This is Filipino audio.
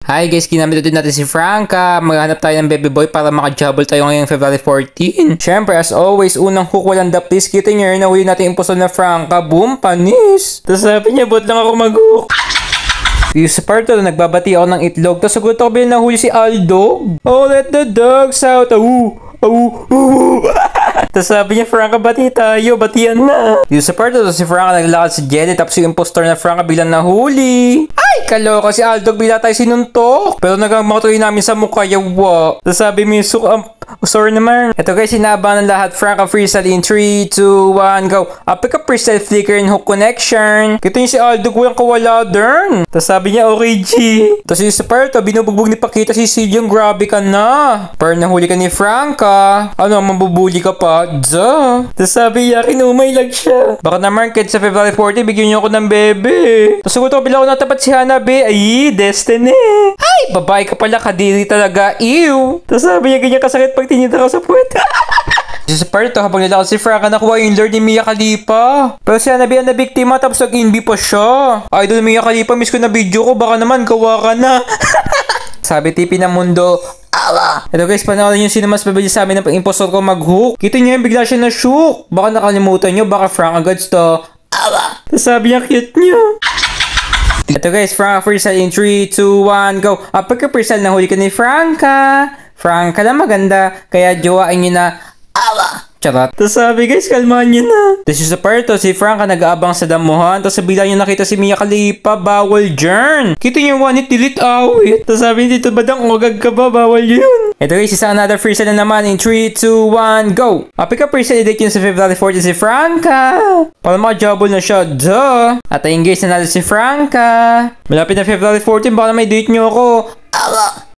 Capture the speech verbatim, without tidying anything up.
Hi guys, ginamit din natin si Franca. Maghanap tayo ng baby boy para makajabol tayo ngayong February fourteen. Siyempre, as always, unang hook walang the please. Kita nyo yun, nahuli natin impostor na Franca. Boom, panis. Tapos sabi niya, bot lang ako mag-hook. Yung sa part to, nagbabati ako ng itlog. Tapos sagot ako bilang nahuli si Aldo. Oh, let the dogs out. Awu, awu, awu. Tapos sabi niya, Franca, bati tayo, batian na. Yung sa part to, si Franca naglalakad si Jelly. Tapos yung impostor na Franca bilang nahuli. Ay, kaloka si Aldo, bila tayo sinuntok. Pero nagmamatuloy namin sa mukha, yawa. Tapos sabi mo yung um, sorry naman. Ito guys, sinabang ng lahat. Franca freestyle in three, two, one, go. Uh, pick up freestyle flicker and hook connection. Kita niyo si Aldo, kuyang kawala dern. Tapos sabi niya, okay G. Tapos yung sa part to, binubugbog ni Pakita si Silyong, grabe ka na. Pero nahuli ka ni Franca. Ano, mambubuli ka pa? Duh. Tapos sabi niya, kinumay lang siya. Baka naman, kids sa February fourteen, bigyan niyo ako ng bebe. Tapos sagot ako, bila ako natapat si Hanabe. Ay, destiny. Ay, babae ka pala, kadiri talaga. Ew. Tapos sabi niya, ganyan kasakit pag tinita ka sa puwet. Sa part to, habang nilakad si Franca, nakuha yung Lord ni Mia Khalifa. Pero si Hanabe ang nabiktima, tapos nag-inb pa siya. Idol Mia Khalifa, miss ko na video ko, baka naman gawa ka na. Sabi tipi ng mundo, awa. Ito guys, panoorin nyo sino mas mabilis sa amin ng impostor ko mag-hook. Kita nyo yun, bigla siya na-shook. Baka nakalimutan nyo, baka Franca gods to, awa. Tapos sabi niya, cute nyo. Ito guys, Franca freestyle in three, two, one, go. Ah, pagka freestyle na huli ka ni Franca. Franca lang maganda, kaya jowain nyo na, awa. Charot. Tapos sabi guys, kalmahan nyo na. Tapos yung sa part to, si Franca nag-aabang sa damuhan. Tapos sabila nyo nakita si Mia Khalifa, bawal dyan. Kita nyo yung one hit delete awit. Tapos sabi dito, badang ugag ka ba? Bawal yun. Ito guys, isa another freestyle na naman in three, two, one, go. Ah, pick up freestyle edit yun sa February fourteen si Franca. Para makajabol na siya, duh. At ayun guys, nanalo si Franca. Malapit na February fourteen, baka na may date nyo ako. Awa.